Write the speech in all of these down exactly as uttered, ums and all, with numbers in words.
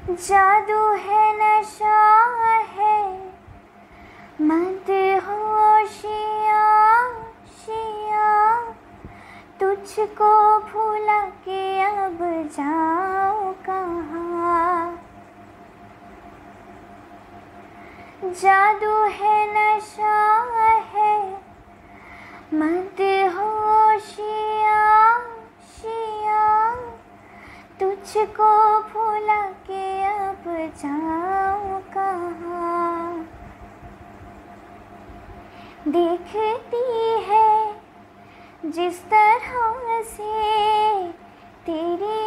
जादू है नशा है मदहोशिया शिया, तुझको भूला के अब जाऊं कहाँ। जादू है नशा है मदहोशिया शिया, तुझको भूला के अब जाऊं कहाँ। देखती है जिस तरह से तेरी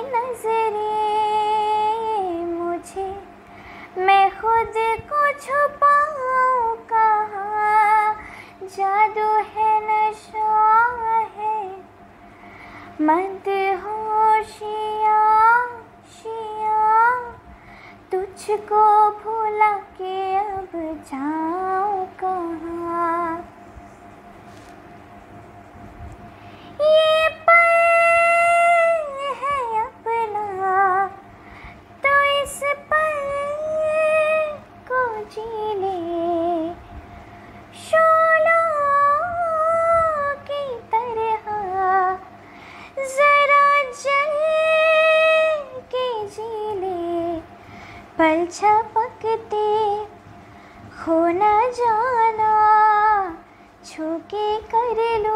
नजरें मुझे, मैं खुद को छुपाऊं कहाँ। जादू है नशा है मदहोशिया शिया, तुझको भूला के अब जाऊं कहाँ। ये पल है अपना तो इस पल को जी ले, शोलों की तरह जरा जल के जी ले। पल झपकते हो न जाना, छू के कर लो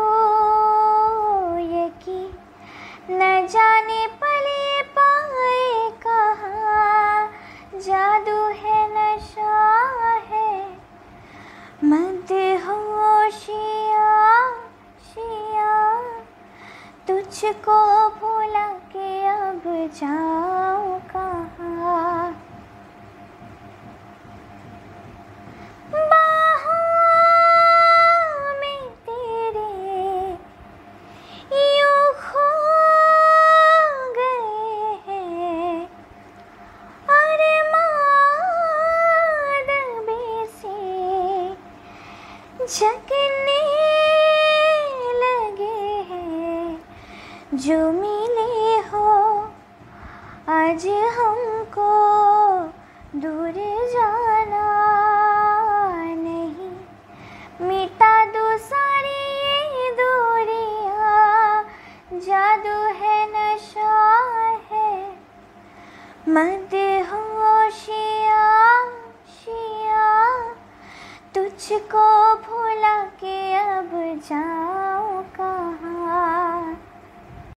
यकीन, न जाने पले पाए कहाँ। जादू है नशा है मदहोशिया शिया, तुझको भूला के अब जाऊं कहाँ। बाहों में तेरे यूं खो गए हैं, अरमान से जगने लगे हैं। जो मिले हो आज हमको दूर जाना नहीं, मिटा दो सारी ये दूरियां। जादू है नशा है मदहोशिया शिया, तुझको भूला के अब जाऊं कहाँ।